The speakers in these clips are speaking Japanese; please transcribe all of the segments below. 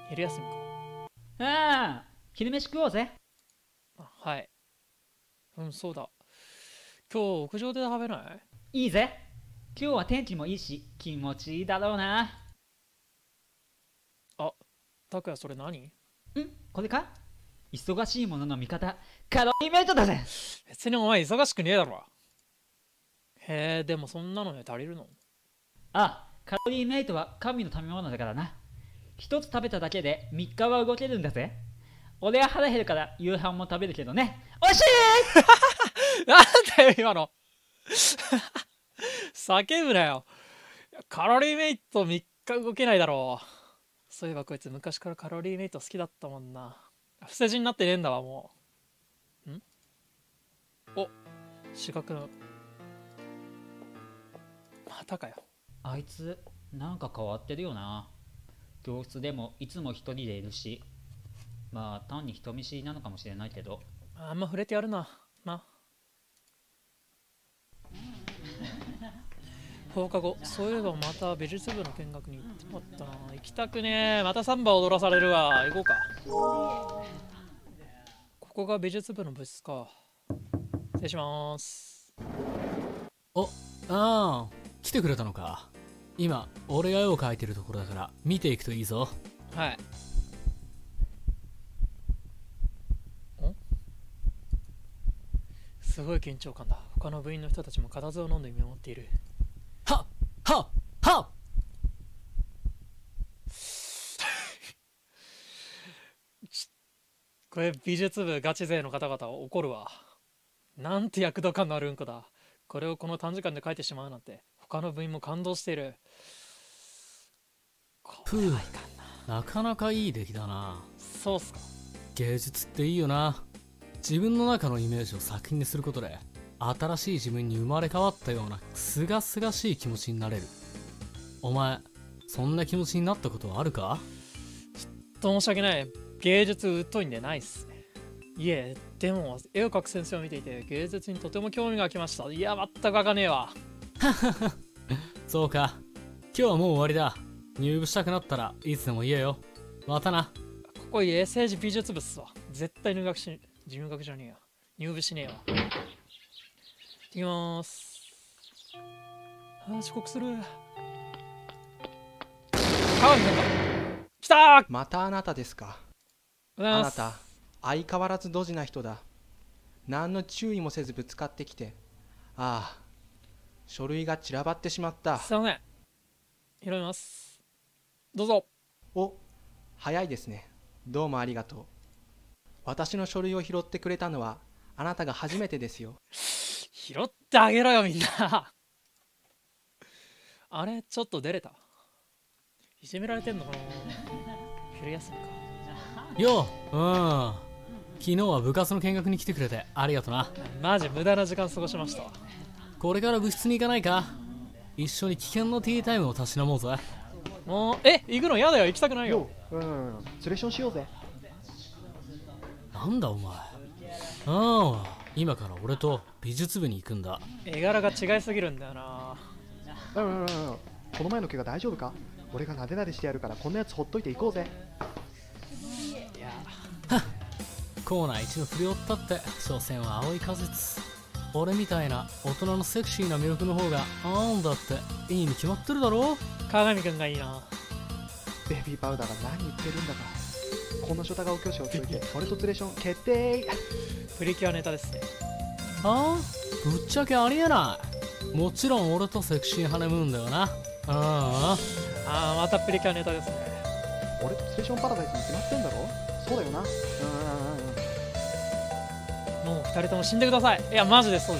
昼休みか。 ああ、昼飯食おうぜ。 あ、はい。そうだ。今日屋上で食べない？ いいぜ。今日は天気もいいし、気持ちいいだろうな。 あ、拓也それ何？ これか？忙しいものの味方、カロリーメイトだぜ。 別にお前忙しくねえだろ。へえ、でもそんなので足りるの？ あ、カロリーメイトは神の食べ物だからな。一つ食べただけで3日は動けるんだぜ。俺は腹減るから夕飯も食べるけどね。おいしい。 なんだよ今の。叫ぶなよ。カロリーメイト3日動けないだろう。そういえばこいつ昔からカロリーメイト好きだったもんな。伏せ字になってねえんだわもう。お、四角の。またかよ。 あいつ、なんか変わってるよな。教室でもいつも一人でいるし、まあ単に人見知りなのかもしれないけど。 あんま触れてやるな。放課後、そういえばまた美術部の見学に行ってなかったな。行きたくねえ。またサンバ踊らされるわ。行こうか。ここが美術部の部室か。失礼します。 ああ、来てくれたのか。今、俺が絵を描いてるところだから見ていくといいぞ。 はい。すごい緊張感だ。他の部員の人たちも固唾を飲んで見守っている。 はっはっはっこれ美術部ガチ勢の方々怒るわ。なんて躍動感のあるうんこだ。これをこの短時間で描いてしまうなんて他の部員も感動している。 ふう、なかなかいい出来だな。 そうっすか。 芸術っていいよな。自分の中のイメージを作品にすることで新しい自分に生まれ変わったようなすがすがしい気持ちになれる。お前そんな気持ちになったことはあるか？ 申し訳ない。芸術疎いんでないっすね。いえ、でも絵を描く先生を見ていて芸術にとても興味がきました。いや、全く描かねえわ。 そうか。今日はもう終わりだ。入部したくなったらいつでも言えよ。またな。 ここ衛生時美術部っすわ。絶対入部じゃねえや。入部しねえわ。行ってきまーす。遅刻する。鏡くんだ。来たー。 またあなたですか。 おはようございます。 あなた、相変わらずドジな人だ。何の注意もせずぶつかってきて。ああ、書類が散らばってしまった。 すいません。拾います。どうぞ。 お、早いですね。どうもありがとう。私の書類を拾ってくれたのはあなたが初めてですよ。 拾ってあげろよみんな。あれちょっと出れた。いじめられてんのかな。昼休みか。 よう、昨日は部活の見学に来てくれてありがとな。 マジ無駄な時間過ごしました。 これから部室に行かないか？一緒に危険なティータイムをたしなもうぜ。 もう行くの嫌だよ。行きたくないよ。 ツレションしようぜ。 なんだお前。今から俺と美術部に行くんだ。 絵柄が違いすぎるんだよな。 この前の怪我大丈夫か？俺がなでなでしてやるからこんなやつほっといて行こうぜ。 いやコーナー1の不良ったって所詮は青い果実。俺みたいな大人のセクシーな魅力の方がだっていいに決まってるだろ。 鏡くんがいいな。 ベビーパウダーが何言ってるんだか。こんなショタ顔教師をついて俺とツレション決定。 プリキュアネタですね。 ぶっちゃけありえない。もちろん俺とセクシーハネムーンだよな。 またプリキュアネタですね。 俺とツレションパラダイスに決まってんだろ。そうだよな。 もう2人とも死んでください。いやマジでそうです。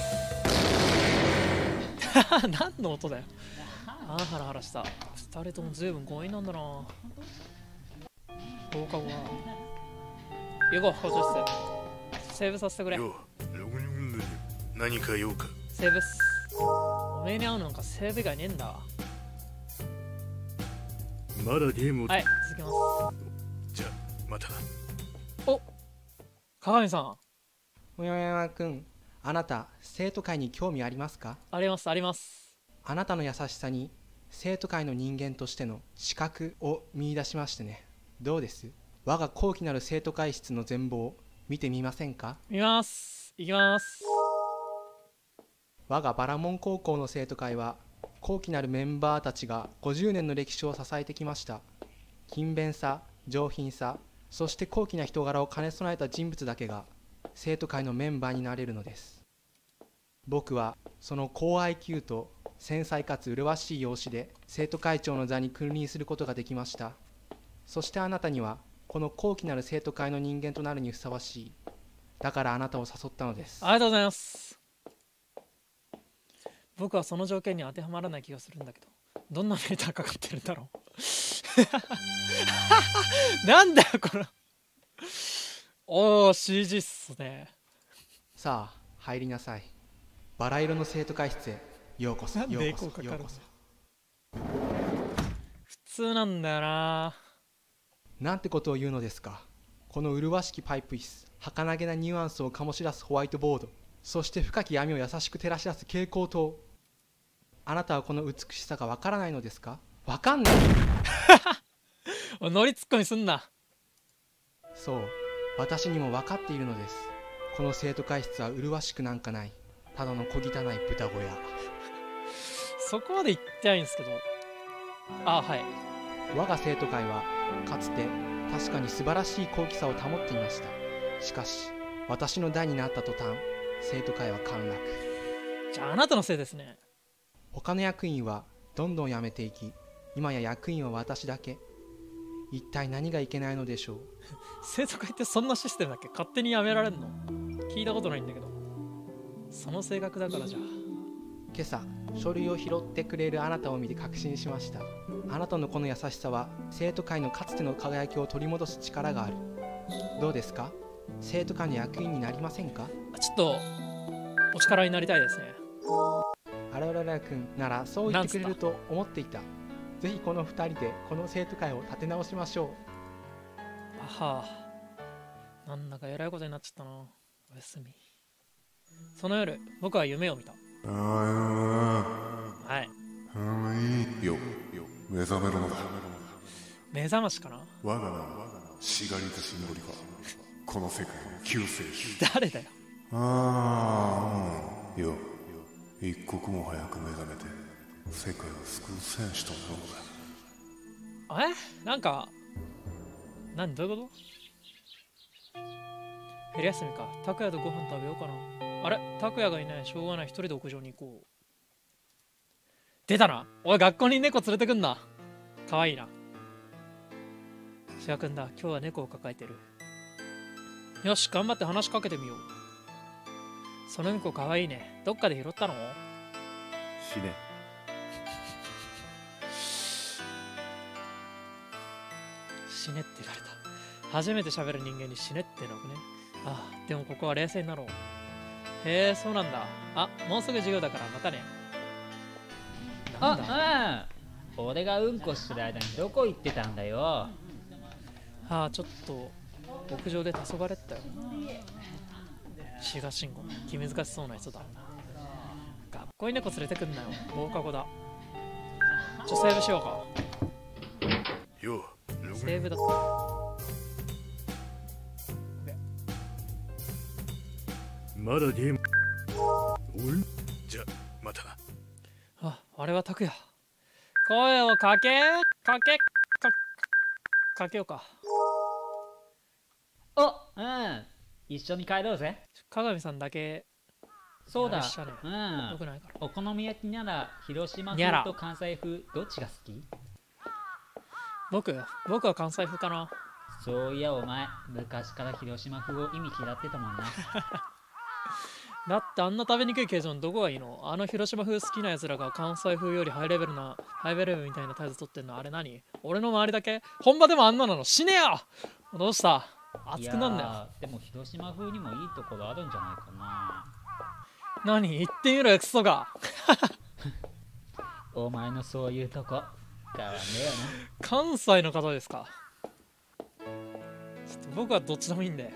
何の音だよ。ハラハラした。2人とも随分強引なんだな。放課後は行こう校長室。セーブさせてくれ。 何か用か。 セーブっす。おめえに会うのなんかセーブ以外ねえんだ。 まだゲームを。 はい、続けます。 じゃあまた。 お、鏡さん。 おややくん、あなた生徒会に興味ありますか？ ありますあります。 あなたの優しさに生徒会の人間としての資格を見出しましてね。 どうです？我が高貴なる生徒会室の全貌見てみませんか？ 見ます。行きます。 我がバラモン高校の生徒会は高貴なるメンバーたちが50年の歴史を支えてきました。勤勉さ、上品さ、そして高貴な人柄を兼ね備えた人物だけが生徒会のメンバーになれるのです。僕はその高 IQ と繊細かつ麗しい容姿で生徒会長の座に君臨することができました。そしてあなたにはこの高貴なる生徒会の人間となるにふさわしい。だからあなたを誘ったのです。 ありがとうございます。僕はその条件に当てはまらない気がするんだけど、どんなメーターかかってるんだろうなんだよこれ。おー CG っすね。 さあ入りなさい。バラ色の生徒会室へようこそ。 なんでエコーかかるの？普通なんだよな。 なんてことを言うのですか。この麗しきパイプ椅子、儚げなニュアンスを醸し出すホワイトボード、そして深き闇を優しく照らし出す蛍光灯。あなたはこの美しさがわからないのですか？わかんないおいノリツッコミすんな。 そう、私にも分かっているのです。この生徒会室は麗しくなんかない。ただの小汚い豚小屋。 そこまで言ってないんですけど。あ、はい。 我が生徒会はかつて確かに素晴らしい高貴さを保っていました。しかし私の代になった途端、生徒会は陥落。 じゃああなたのせいですね。 他の役員はどんどん辞めていき、今や役員は私だけ。一体何がいけないのでしょう。 生徒会ってそんなシステムだっけ？勝手にやめられんの？聞いたことないんだけど。その性格だからじゃあ。 今朝書類を拾ってくれるあなたを見て確信しました。あなたのこの優しさは生徒会のかつての輝きを取り戻す力がある。どうですか？生徒会の役員になりませんか？ ちょっとお力になりたいですね。 あらららくんならそう言ってくれると思っていた。ぜひこの2人でこの生徒会を立て直しましょあはあ、なんだかえらいことになっちゃったな。おやすみ。その夜僕は夢を見た。はい。 いいよ、目覚めるのだ。 目覚ましかな。 我が名はシガリタシノリファ、この世界の救世主。 誰だよ。 よ、一刻も早く目覚めて世界を救う戦士となるのだ。 なんかどういうこと？昼休みか。拓也とご飯食べようかな。あれ、拓也がいない。しょうがない。一人で屋上に行こう。出たな。おい、学校に猫連れてくんな。かわいいな。シガ君だ。今日は猫を抱えてる。よし、頑張って話しかけてみよう。その猫かわいいね。どっかで拾ったの？ 死ね。 死ねって言われた。初めて喋る人間に死ねってのくね。ああ、でもここは冷静になろう。へえ、そうなんだ。あ、もうすぐ授業だからまたね。なんだ？ 俺がうんこしてる間にどこ行ってたんだよ。 ちょっと屋上で黄昏ったよ。志賀慎吾、気難しそうな人だ。学校に猫連れてくんなよ。放課後だ。セーブしようか。 よ、 セーブだった。 まだゲーム。じゃまたな。 あれは拓也。声をかけようか。 一緒に帰ろうぜ。 鏡さんだけ。 そうだ。 よくないから。 お好み焼きなら広島風と関西風どっちが好き？ 僕は関西風かな。 そういやお前昔から広島風を意味嫌ってたもんな。 だってあんな食べにくい形状のどこがいいの？あの広島風好きなやつらが関西風よりハイレベルみたいな態度取ってんのあれ何？俺の周りだけ？本場でもあんなの死ねよ。どうした？熱くなんだよ。 でも広島風にもいいところあるんじゃないかな。 何？言ってみろよクソが。 お前のそういうとこ変わんねえよな。 関西の方ですか？ちょっと僕はどっちでもいいんで。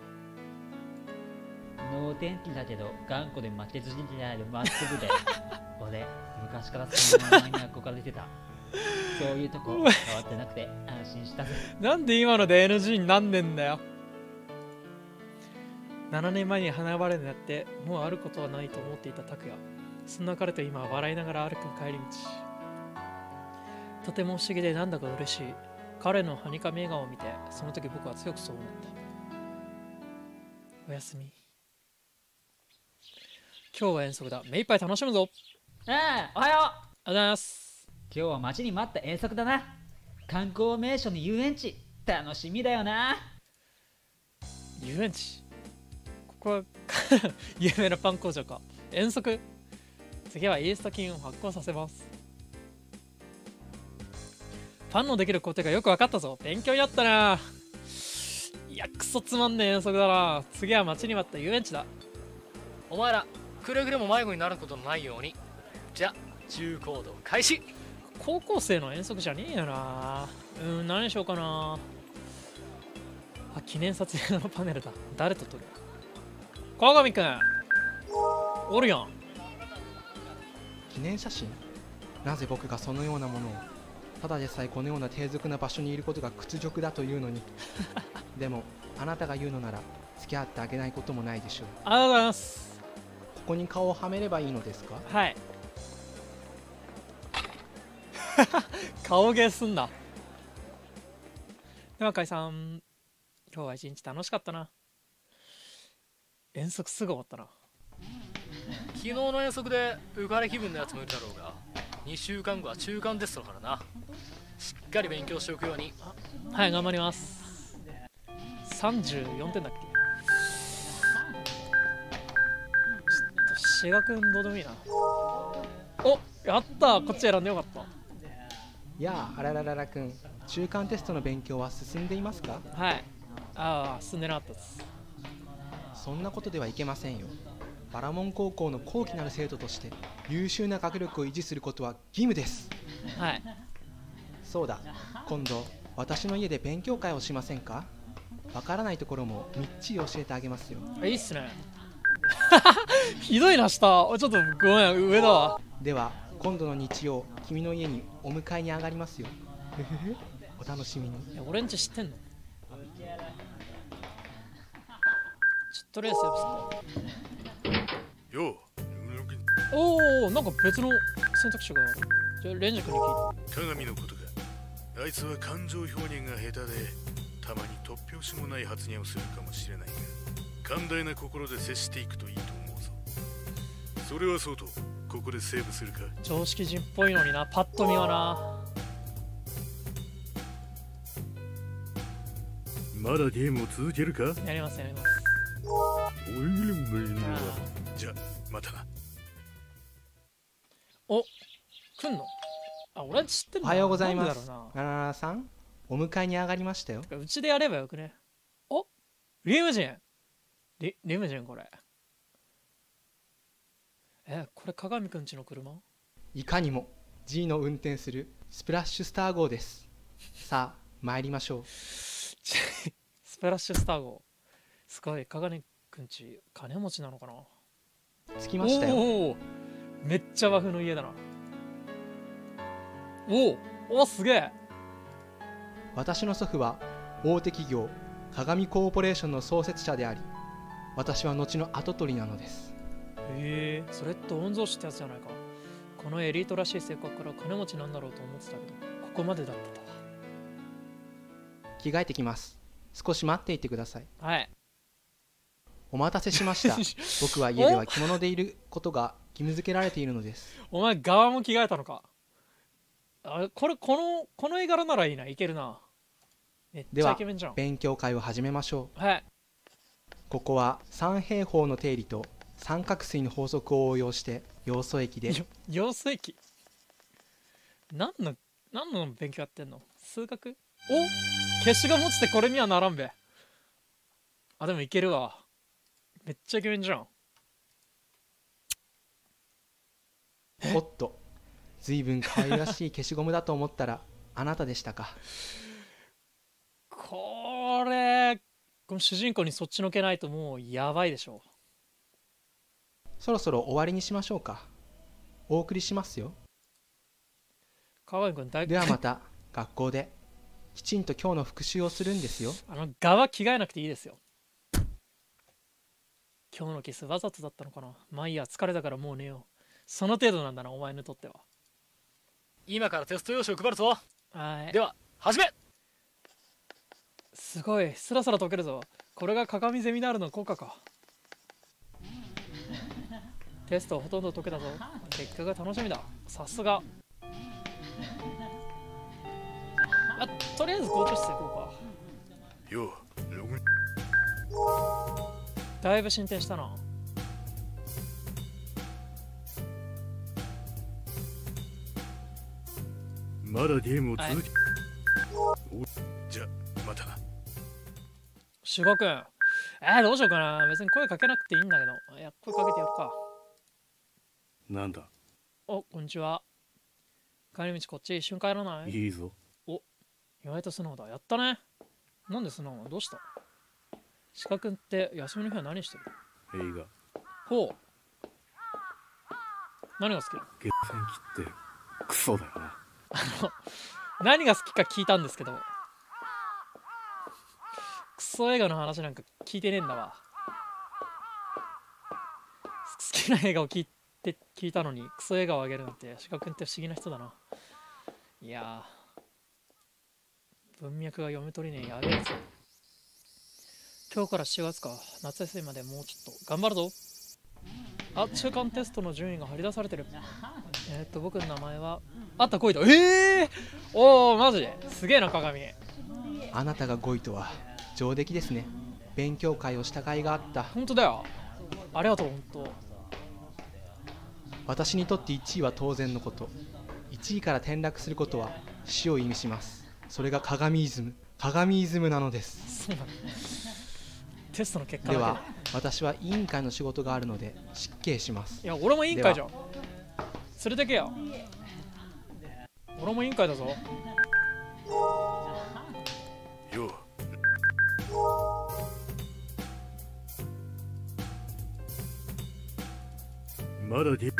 能天気だけど頑固で負けずにであるまっすぐで俺昔からその名前に憧れてた。 そういうとこ変わってなくて安心したぜ。 なんで今ので NG になんねんだよ。7年前に花バレになってもうあることはないと思っていた拓也。そんな彼と今は笑いながら歩く帰り道。とても不思議でなんだか嬉しい。彼のはにかみ笑顔を見てその時僕は強くそう思った。おやすみ。今日は遠足だ。目いっぱい楽しむぞ。 ああ、おはよう。 ありがとうございます。 今日は待ちに待った遠足だな。観光名所に遊園地、楽しみだよな。 遊園地、ここは有名なパン工場か。遠足、次はイースト菌を発酵させます。パンのできる工程がよく分かったぞ。勉強になったな。いや、クソつまんねえ遠足だな。次は待ちに待った遊園地だ。 お前らくれぐれも迷子になることのないように。じゃあ重行動開始。 高校生の遠足じゃねえよな。何しようかな。あ、記念撮影のパネルだ。誰と撮る？川上くんおるやん。 記念写真？なぜ僕がそのようなものを。ただでさえこのような低俗な場所にいることが屈辱だというのに。でもあなたが言うのなら付き合ってあげないこともないでしょう。 ありがとうございます。 ここに顔をはめればいいのですか？ はい。顔芸すんな。ではかいさん、今日は一日楽しかったな。遠足すぐ終わったな。 昨日の遠足で浮かれ気分のやつもいるだろうが、2週間後は中間テストだからな。しっかり勉強しておくように。 はい、頑張ります。34点だっけ。志賀くんどうでもいいな。お、やった、こっち選んでよかった。 やあ、あららららくん、中間テストの勉強は進んでいますか？ はい。ああ、進んでなかったです。 そんなことではいけませんよ。バラモン高校の高貴なる生徒として優秀な学力を維持することは義務です。 はい。 そうだ、今度私の家で勉強会をしませんか？わからないところもみっちり教えてあげますよ。 いいっすね。ひどいな、下。ちょっとごめん、上だわ。 では今度の日曜、君の家にお迎えに上がりますよ。お楽しみに。 いや、俺んち知ってんの？とりあえずセーブすよる。おお、なんか別の選択肢がある。じゃあレンジ君に聞いて。 鏡のことか。あいつは感情表現が下手で、たまに突拍子もない発言をするかもしれないが、寛大な心で接していくといいと思うぞ。それはそうと、ここでセーブするか。 常識人っぽいのにな、パッと見はな。 まだゲームを続けるか？ やりますやります。 じゃあまたな。 お、来んの？あ、俺んち知ってんの？ おはようございまなんす。 でだろうな。 ラララさん、お迎えに上がりましたよ。 うちでやればよくね。お、リムジン。リムジンこれ。これ鏡くんちの車？ いかにも G の運転するスプラッシュスター号です。さあ参りましょう。 スプラッシュスター号。すごい、鏡くんち金持ちなのかな。 着きましたよ。 おお、めっちゃ和風の家だな。おすげえ。 私の祖父は大手企業鏡コーポレーションの創設者であり、私は後の跡取りなのです。 へえ、それって御曹司ってやつじゃないか。このエリートらしい性格から金持ちなんだろうと思ってたけど、ここまでだったとは。 着替えてきます。少し待っていてください。 はい。 お待たせしました。僕は家では着物でいることが義務付けられているのです。 お前側も着替えたのか。この絵柄ならいいな、いけるな。めっちゃイケメンじゃん。 勉強会を始めましょう。 はい。 ここは三平方の定理と三角錐の法則を応用して要素液で。 要素液？何の勉強やってんの？数学？お、消しが持ちてこれにはならんべ。あ、でもいけるわ。めっちゃイケメンじゃん。 おっと、ずいぶん可愛らしい消しゴムだと思ったらあなたでしたか。 この主人公にそっちのけないともうやばいでしょ。 そろそろ終わりにしましょうか。お送りしますよ。 川上君大ではまた学校できちんと今日の復習をするんですよ。 側は着替えなくていいですよ。今日のキスわざとだったのかな。まあいいや、疲れたからもう寝よう。その程度なんだな、お前にとっては。 今からテスト用紙を配るぞ。 はい。 では始め。 すごい、スラスラ解けるぞ。これが鏡ゼミナールの効果か。テストほとんど解けたぞ。結果が楽しみだ。さすが。とりあえず校長室行こうか。 よう、ログだいぶ進展したな。 まだゲームを続け、じゃまたな。 守護君、どうしようかな。別に声かけなくていいんだけど。いや、声かけてやるか。 なんだ。 お、こんにちは。帰り道こっち一瞬帰らない？ いいぞ。 お、意外と素直だ。やったね。なんで素直なの？どうした？鹿君って休みの日は何してる？ 映画。 ほう。何が好きなの？ 月線切ってクソだよな。 何が好きか聞いたんですけど、クソ映画の話なんか聞いてねえんだわ。好きな映画を聞いたのにクソ映画をあげるなんて、鹿君って不思議な人だな。いやー、文脈が読み取りねえ。やべえぞ。今日から7月か。夏休みまでもうちょっと頑張るぞ。あ、中間テストの順位が張り出されてる。僕の名前はあった5位だ。おお、マジですげえな。鏡、 あなたが5位とは上出来ですね。勉強会をした甲斐があった。 本当だよ。ありがとう。本当。 私にとって1位は当然のこと。1位から転落することは死を意味します。それが鏡イズムなのです。 そうなの。テストの結果では私は委員会の仕事があるので失敬します。 いや、俺も委員会じゃん。連れてけよ。俺も委員会だぞ。 よう。まだゲ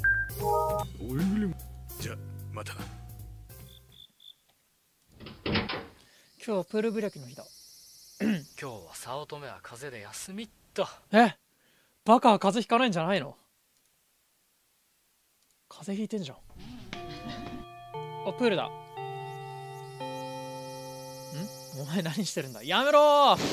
じゃまたな。 今日はプール開きの日だ。 今日は早乙女は風邪で休みっと。 バカは風邪ひかないんじゃないの？風邪ひいてんじゃん。あ、プールだ。お前何してるんだ。やめろー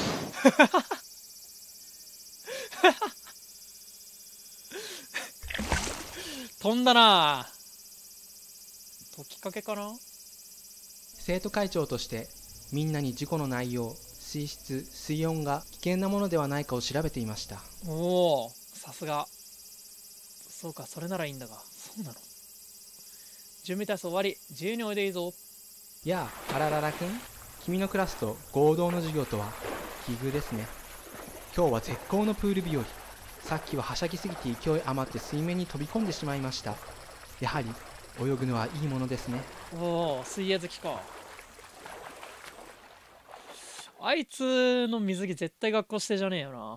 飛んだな。解きかけかな。 生徒会長としてみんなに事故の内容、水質、水温が危険なものではないかを調べていました。 おお、さすが。そうか、それならいいんだが。そうなの。準備体操終わり。自由においでいいぞ。 やあ、あらららくん、君のクラスと合同の授業とは奇遇ですね。今日は絶好のプール日和。さっきははしゃぎすぎて勢い余って水面に飛び込んでしまいました。やはり泳ぐのはいいものですね。 おお、水泳好きか。あいつの水着絶対学校してじゃねえよな。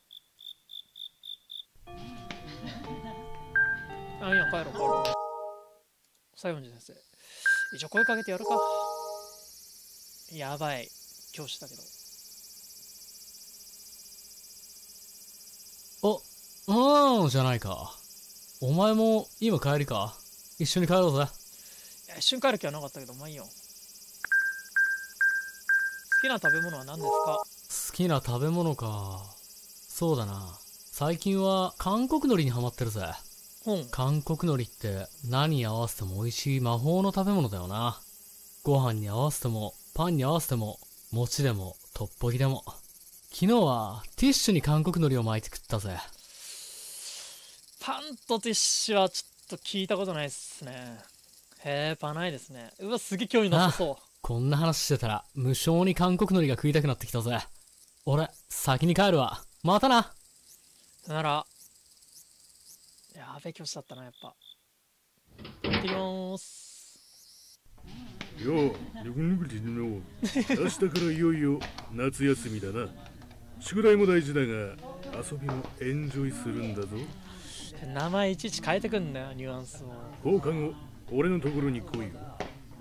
あ、いいや、帰ろう。西園寺先生、一応声かけてやるか。やばい教師だけど。 じゃないか。お前も今帰りか。一緒に帰ろうぜ。 いや、一瞬帰る気はなかったけど、まあいいよ。好きな食べ物は何ですか？ 好きな食べ物か。そうだな。最近は韓国海苔にハマってるぜ。韓国海苔って何に合わせても美味しい魔法の食べ物だよな。ご飯に合わせてもパンに合わせても餅でもトッポギでも。昨日はティッシュに韓国海苔を巻いて食ったぜ。 パンとティッシュはちょっと聞いたことないっすね。へえ、パないですね。うわ、すげえ興味なさそう。 こんな話してたら無性に韓国海苔が食いたくなってきたぜ。俺先に帰るわ。またな。 ならやべえ教師だったな。やっぱ行ってきまーす。 よう、ぬぐぬぐりの明日からいよいよ夏休みだな。宿題も大事だが遊びもエンジョイするんだぞ。 名前いちいち変えてくんだよ、ニュアンスを。 放課後俺のところに来いよ。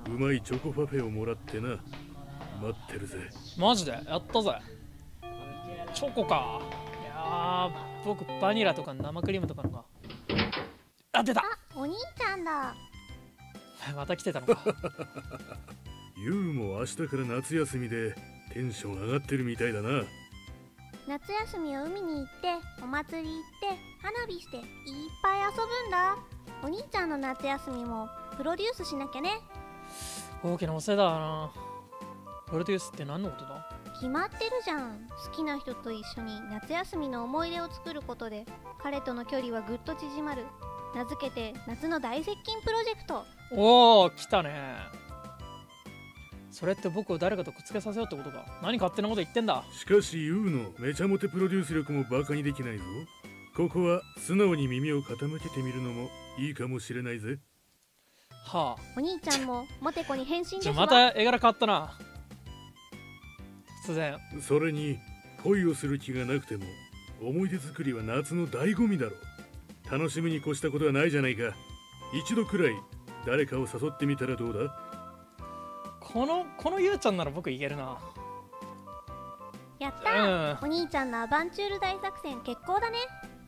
うまいチョコパフェをもらってな。待ってるぜ。 マジでやったぜ。チョコか。いやー、僕バニラとか生クリームとかのが。あ、出た。 お兄ちゃんだ。 また来てたのか。 ユウも明日から夏休みでテンション上がってるみたいだな。 夏休みは海に行ってお祭り行って花火していっぱい遊ぶんだ。お兄ちゃんの夏休みもプロデュースしなきゃね。 大きなお世話だな。プロデュースって何のことだ？ 決まってるじゃん。好きな人と一緒に夏休みの思い出を作ることで彼との距離はぐっと縮まる。名付けて夏の大接近プロジェクト。 おー、来たね。それって僕を誰かとくっつけさせようってことか。何勝手なこと言ってんだ。 しかしユウのめちゃモテプロデュース力もバカにできないぞ。ここは素直に耳を傾けてみるのもいいかもしれないぜ。 はあ。 お兄ちゃんもモテ子に変身ですわ。 また絵柄変わったな。突然。 それに恋をする気がなくても思い出作りは夏の醍醐味だろう。楽しみに越したことはないじゃないか。一度くらい誰かを誘ってみたらどうだ？ このゆうちゃんなら僕いけるな。 やったー、お兄ちゃんのアバンチュール大作戦決行だね。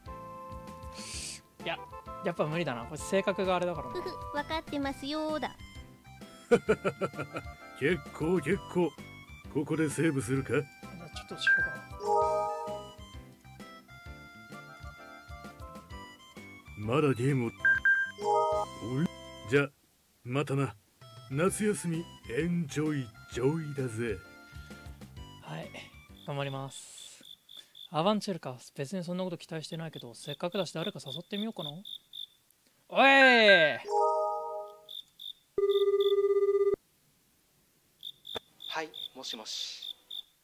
いや、やっぱ無理だな。これ性格があれだからな。 ふふ、分かってますよーだ。 結構ここでセーブするか？ ちょっとしようかな。まだゲームを。おい、じゃまたな。夏休みエンジョイだぜ。 はい、頑張ります。アバンチェルか。別にそんなこと期待してないけど、せっかくだし誰か誘ってみようかな。おい！ はい、もしもし。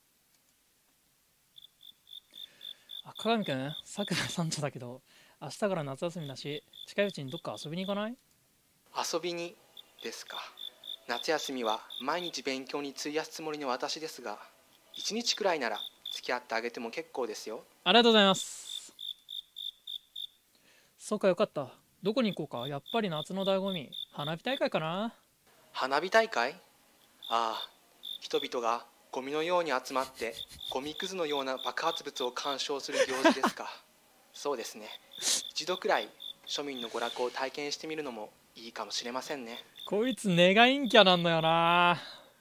あ、鏡くん、さくらさんとだけど、明日から夏休みだし、近いうちにどっか遊びに行かない？ 遊びにですか。夏休みは毎日勉強に費やすつもりの私ですが、1日くらいなら付き合ってあげても結構ですよ。 ありがとうございます。そうか、よかった。どこに行こうか。やっぱり夏の醍醐味、花火大会かな。 花火大会？ああ、人々がゴミのように集まってゴミくずのような爆発物を鑑賞する行事ですか。そうですね。一度くらい庶民の娯楽を体験してみるのもいいかもしれませんね。 こいつネガ陰キャなんだよな。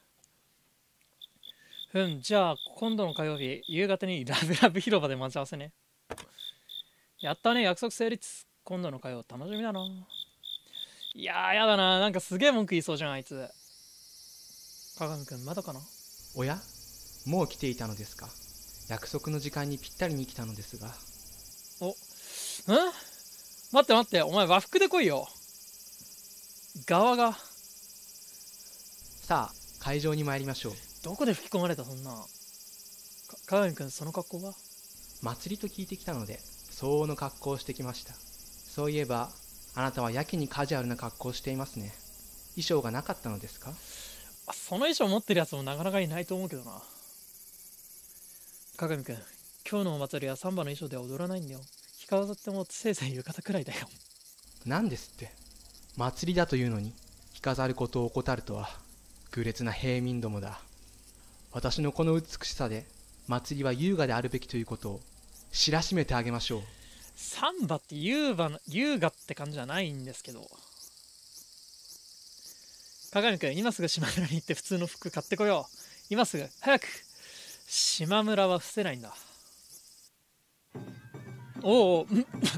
じゃあ今度の火曜日夕方にラブラブ広場で待ち合わせね。やったね、約束成立。今度の火曜楽しみだな。いやー、やだな。なんかすげえ文句言いそうじゃんあいつ。鏡くんまだかな。 おや、もう来ていたのですか。約束の時間にぴったりに来たのですが。 待ってお前和服で来いよ。側が。 さあ会場に参りましょう。 どこで吹き込まれたそんな。鏡くんその格好は？ 祭りと聞いてきたので相応の格好をしてきました。そういえばあなたはやけにカジュアルな格好をしていますね。衣装がなかったのですか？ その衣装持ってるやつもなかなかいないと思うけどな。鏡くん、今日のお祭りはサンバの衣装では踊らないんだよ。着飾ってもせいぜい浴衣くらいだよ。 なんですって。祭りだというのに着飾ることを怠るとは愚劣な平民どもだ。私のこの美しさで祭りは優雅であるべきということを知らしめてあげましょう。 サンバって優雅って感じじゃないんですけど。鏡くん、今すぐ島村に行って普通の服買ってこよう。今すぐ早く。島村は伏せないんだ。おお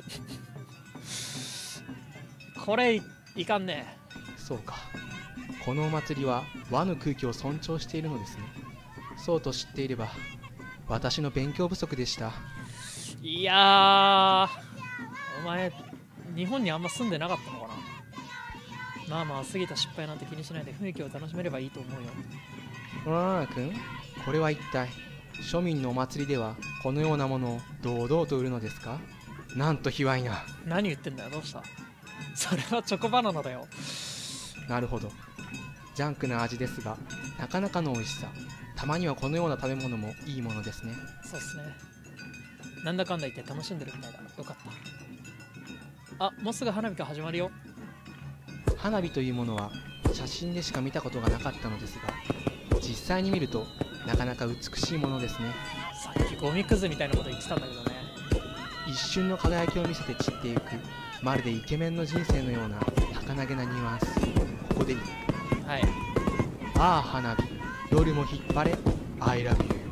これいかんね。 そうか、このお祭りは和の空気を尊重しているのですね。そうと知っていれば私の勉強不足でした。 いやー、お前日本にあんま住んでなかったのかな。まあ過ぎた失敗なんて気にしないで雰囲気を楽しめればいいと思うよ。 ラー君、これは一体庶民のお祭りではこのようなものを堂々と売るのですか？なんと卑猥な。 何言ってんだよ。どうした？それはチョコバナナだよ。 なるほど、ジャンクな味ですがなかなかの美味しさ。たまにはこのような食べ物もいいものですね。 そうっすね。なんだかんだ言って楽しんでるみたいだ。よかった。あ、もうすぐ花火が始まるよ。 花火というものは写真でしか見たことがなかったのですが、実際に見るとなかなか美しいものですね。 さっきゴミくずみたいなこと言ってたんだけどね。 一瞬の輝きを見せて散っていく、まるでイケメンの人生のような儚げなニュアンス。ここでいい。 はい。 ああ花火、夜も引っ張れ I love you。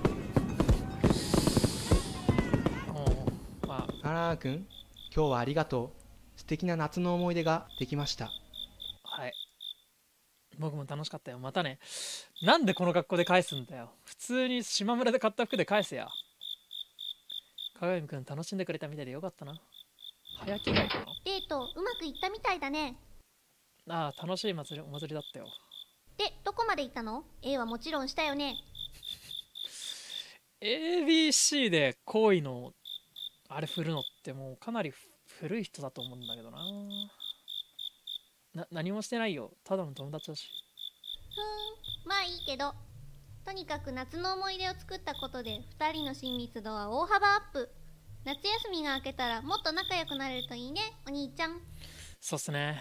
まあアラー君、今日はありがとう。素敵な夏の思い出ができました。 はい。僕も楽しかったよ。またね。なんでこの格好で返すんだよ。普通に島村で買った服で返せや。鏡くん楽しんでくれたみたいでよかったな。早着替えかな。 デートうまくいったみたいだね。 ああ、楽しいお祭りだったよ。 で、どこまで行ったの？ A はもちろんしたよね。 ABC で好意のあれ振るのってもうかなり古い人だと思うんだけどな。何もしてないよ。ただの友達だし。 まあいいけど、とにかく夏の思い出を作ったことで2人の親密度は大幅アップ。夏休みが明けたらもっと仲良くなれるといいね、お兄ちゃん。 そうっすね。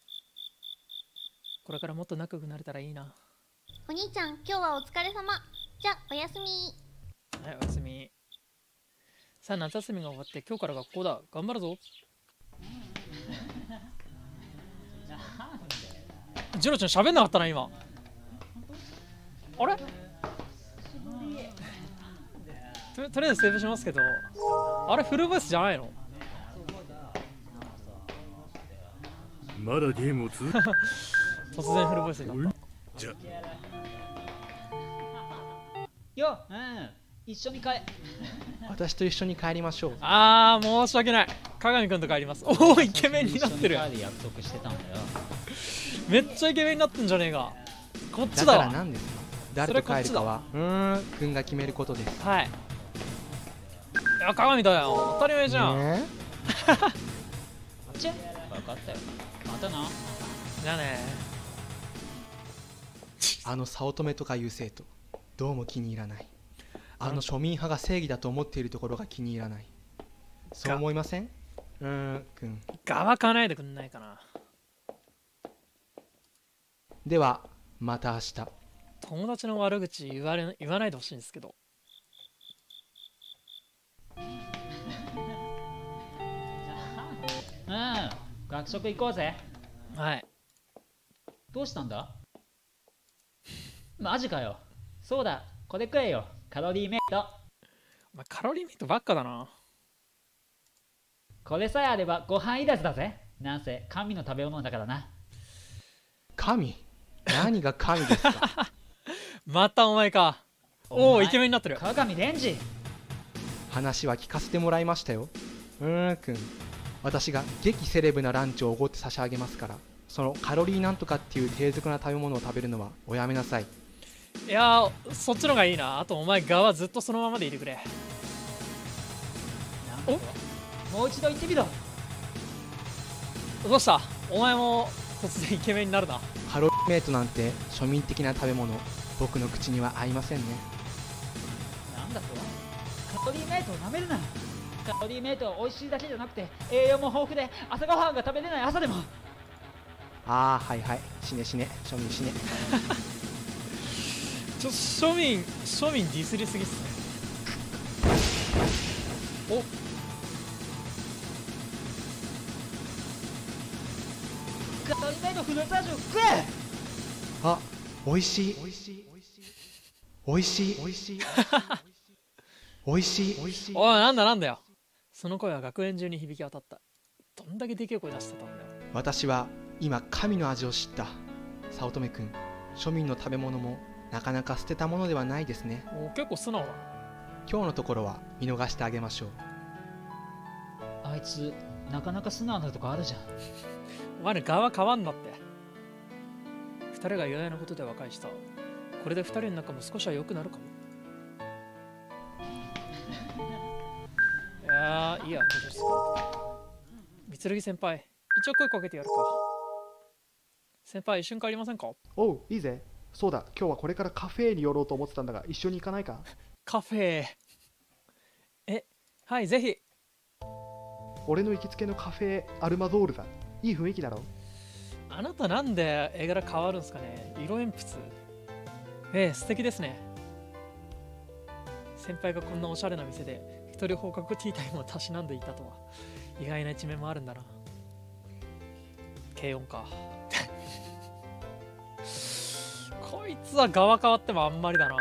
これからもっと仲良くなれたらいいな。 お兄ちゃん、今日はお疲れ様。じゃおやすみ。 はい、おやすみ。さあ、夏休みが終わって今日から学校だ。頑張るぞ。ジロちゃん喋んなかったな今。あれとりあえずセーブしますけど、あれフルボイスじゃないの？ まだゲームを続け突然フルボイスになった。 じゃよ、一緒に帰。 私と一緒に帰りましょう。 あー、申し訳ない。鏡くんと帰ります。おお、イケメンになってる。 一緒に帰る約束してたんだよ。 めっちゃイケメンになってんじゃねえか。こっちだだわ。 から何ですか？誰と帰るかは君が決めることです。 はい。いや、鏡だよ。当たり前じゃん。 ねちぇ、分かったよ。またな。 じゃあね。 あの早乙女とかいう生徒、どうも気に入らない。あの庶民派が正義だと思っているところが気に入らない。そう思いません？君。 側かないでくんないかな。 ではまた明日。 友達の悪口言わないでほしいんですけど。 学食行こうぜ。 はい。 どうしたんだ？マジかよ。そうだ、これ食えよ。カロリーメイト。 お前カロリーメイトばっかだな。 これさえあればご飯いらずだぜ。なんせ神の食べ物だからな。 神？何が神ですか？ またお前か。おお、イケメンになってる。 鏡レンジ。 話は聞かせてもらいましたよ。君。私が激セレブなランチをおごって差し上げますから、そのカロリーなんとかっていう低俗な食べ物を食べるのはおやめなさい。 いやー、そっちのがいいな。あとお前側ずっとそのままでいてくれ。 お、もう一度言ってみろ。 どうした？お前も突然イケメンになるな。 カロリーメイトなんて庶民的な食べ物、僕の口には合いませんね。 なんだと？カロリーメイトを舐めるな。カロリーメイトは美味しいだけじゃなくて栄養も豊富で朝ごはんが食べれない朝でも。 ああ、はいはい、死ね死ね、庶民死ね。 庶民ディスりすぎっすね。お、 カロリーメイトフルーツ味を食え。 あ、美味しい美味しい美味しい美味しい美味しい美味しい。 おい、なんだよ。その声は学園中に響き渡った。どんだけでけえ声出してたんだよ。 私は今神の味を知った。早乙女くん、庶民の食べ物もなかなか捨てたものではないですね。 もう結構素直だな。 今日のところは見逃してあげましょう。 あいつなかなか素直なとこあるじゃん。 お前ら側変わんなって。二人が意外なことで和解した。これで二人の仲も少しは良くなるかも。いやー、いいや、三剣先輩、一応声かけてやるか。先輩、一緒に帰りませんか？ おう、いいぜ。そうだ、今日はこれからカフェに寄ろうと思ってたんだが、一緒に行かないか？ カフェ。はい、ぜひ。 俺の行きつけのカフェアルマドールだ。いい雰囲気だろ？ あなたなんで絵柄変わるんすかね。色鉛筆。素敵ですね。先輩がこんなおしゃれな店で一人放課後ティータイムをたしなんでいたとは。意外な一面もあるんだな。軽音か。こいつは側変わってもあんまりだな。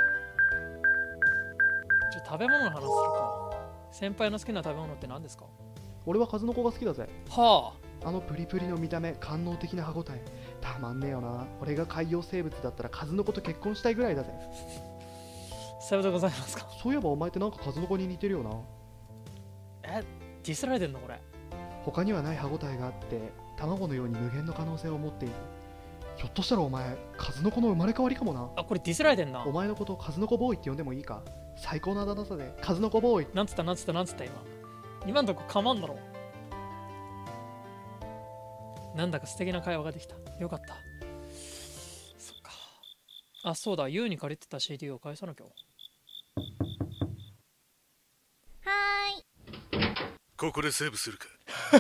食べ物の話するか。先輩の好きな食べ物って何ですか？ 俺は数の子が好きだぜ。 はあのプリプリの見た目、官能的な歯ごたえ、たまんねえよな。俺が海洋生物だったら数の子と結婚したいぐらいだぜ。 あ、さようでございますか。 そういえばお前ってなんか数の子に似てるよな。 ディスられてんのこれ。 他にはない歯ごたえがあって卵のように無限の可能性を持っている。ひょっとしたらお前数の子の生まれ変わりかもな。 あ、これディスられてんな。 お前のこと数の子ボーイって呼んでもいいか。最高なあだ名さで数の子ボーイ。 なんつった今んとこかまんだろ。なんだか素敵な会話ができた。よかった。そっか。あ、そうだ、ユウに借りてた CD を返さなきゃ。 ここでセーブするか。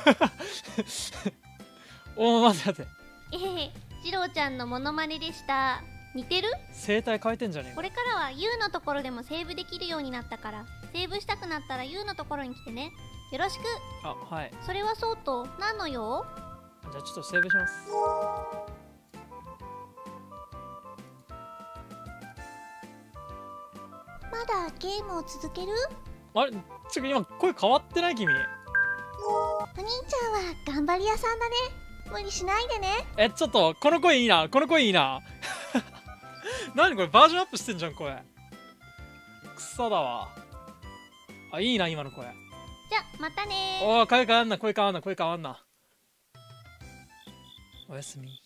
待て。 ジローちゃんのモノマネでした。似てる？ 声帯変えてんじゃねえか。 これからは U のところでもセーブできるようになったから、セーブしたくなったら U のところに来てね。よろしく。 あ、はい。 それはそうと何の用？ じゃあちょっとセーブします。 まだゲームを続ける？ あれ、今声変わってない君。 お兄ちゃんは頑張り屋さんだね。無理しないでね。 ちょっとこの声いいな。何これ、バージョンアップしてんじゃん声。草だわ。あ、いいな今の声。 じゃまたね。 声変わんな。おやすみ。